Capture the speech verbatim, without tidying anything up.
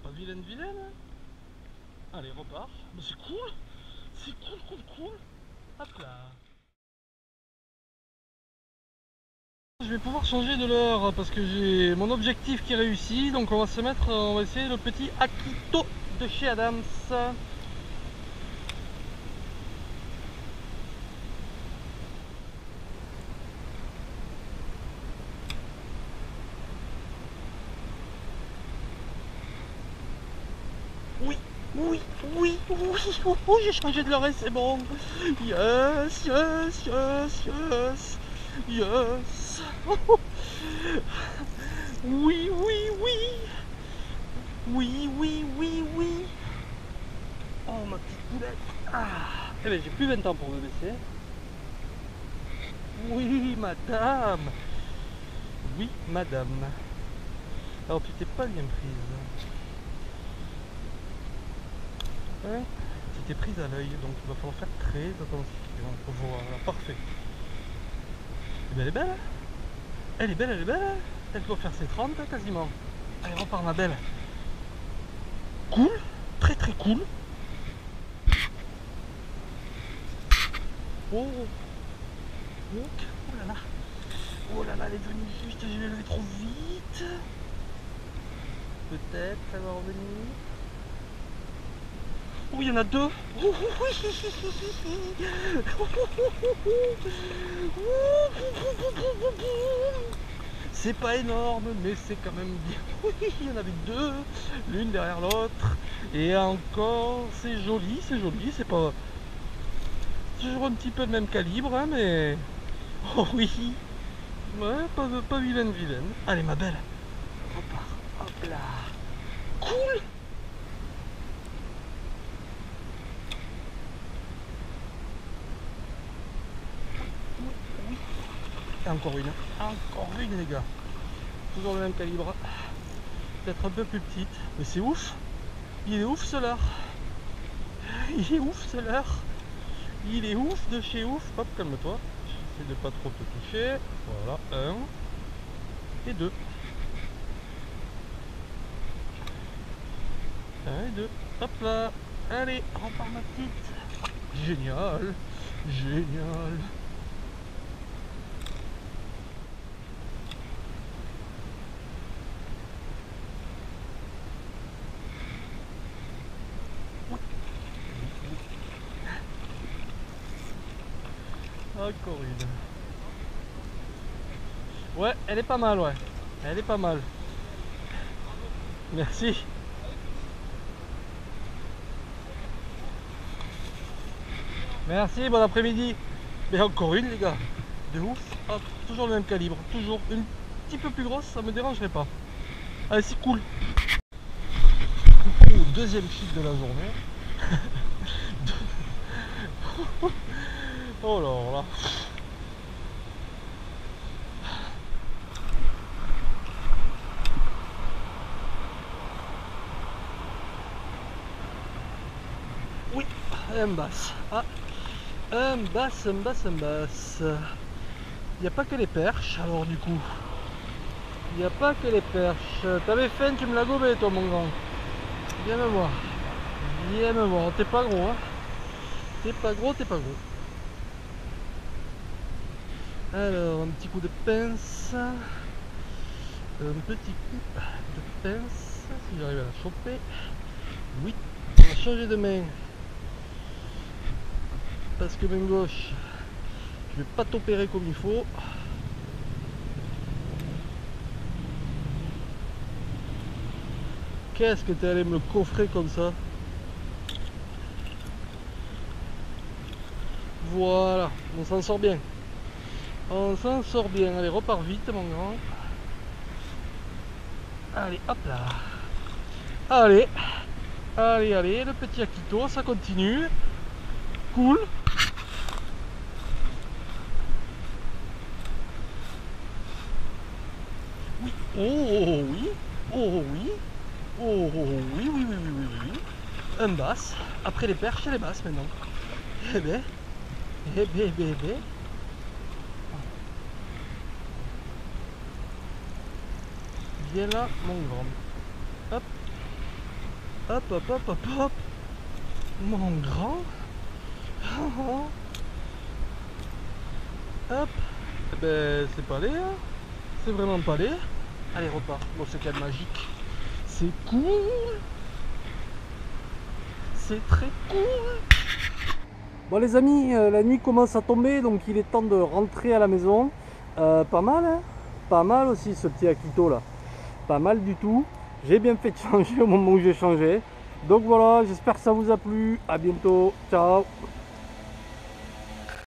Pas vilaine vilaine hein. Allez, repart. Mais c'est cool. C'est cool, cool, cool. Hop là. Je vais pouvoir changer de l'heure parce que j'ai mon objectif qui réussit. Donc on va se mettre, on va essayer le petit Akito de chez Adams. Oui, oui, oui, oui, oh, oh, j'ai changé de l'heure et c'est bon. Yes, yes, yes, yes, yes. Oh, oh. Oui, oui, oui. Oui, oui, oui, oui. Oh, ma petite poulette. Ah. Eh bien, j'ai plus vingt ans pour me baisser. Oui, madame. Oui, madame. Alors, tu t'es pas bien prise. Hein? Tu t'es prise à l'œil, donc il va falloir faire très attention. Voilà, parfait. Eh bien, elle est belle. Elle est belle, elle est belle. Elle doit faire ses trente quasiment. Allez, repars ma belle. Cool, très très cool. Oh, oh, oh là là. Oh là là, elle est devenue juste, je l'ai levé trop vite. Peut-être ça va revenir. Oh, il y en a deux. C'est pas énorme, mais c'est quand même bien. Oui, il y en avait deux, l'une derrière l'autre. Et encore, c'est joli, c'est joli. C'est pas toujours un petit peu le même calibre, hein, mais... Oh oui. Ouais, pas, pas vilaine, vilaine. Allez, ma belle. Repart. Hop là. Cool. Et encore une. Encore une, les gars. Toujours le même calibre. Peut-être un peu plus petite. Mais c'est ouf. Il est ouf, ce leurre. Il est ouf, ce leurre. Il est ouf de chez ouf. Hop, calme-toi. J'essaie de pas trop te toucher. Voilà. Un. Et deux. Un et deux. Hop là. Allez, repars ma petite. Génial. Génial. Encore une. Ouais, elle est pas mal, ouais. Elle est pas mal. Merci. Merci, bon après-midi. Mais encore une, les gars. De ouf. Hop, toujours le même calibre. Toujours une petit peu plus grosse, ça me dérangerait pas. Allez, c'est cool. Au deuxième chute de la journée. Oh là là. Oui, un basse. Ah, un basse, un basse, un basse. Il n'y a pas que les perches, alors du coup. Il n'y a pas que les perches. T'avais faim, tu me l'as gobé, toi, mon grand. Viens me voir. Viens me voir. T'es pas gros, hein. T'es pas gros, t'es pas gros. Alors, un petit coup de pince. Un petit coup de pince. Si j'arrive à la choper. Oui. On va changer de main. Parce que main gauche, je vais pas t'opérer comme il faut. Qu'est-ce que t'es allé me le coffrer comme ça? Voilà, on s'en sort bien. On s'en sort bien. Allez, repars vite, mon grand. Allez, hop là. Allez, allez, allez, le petit Akito, ça continue. Cool. Oui. Oh oui. Oh oui. Oh oui, oui, oui, oui, oui, oui. Un basse. Après les perches et les basses maintenant. Eh ben. Eh ben, eh ben, eh ben. Viens là, mon grand. Hop. Hop, hop, hop, hop, hop. Mon grand. Hop. Eh ben, c'est pas laid, hein. C'est vraiment pas laid. Allez, repart. Bon, c'est quand même magique. C'est cool. C'est très cool. Bon les amis, euh, la nuit commence à tomber, donc il est temps de rentrer à la maison. Euh, pas mal, hein. Pas mal aussi ce petit Akito là. Pas mal du tout. J'ai bien fait de changer au moment où j'ai changé. Donc voilà, j'espère que ça vous a plu. À bientôt. Ciao.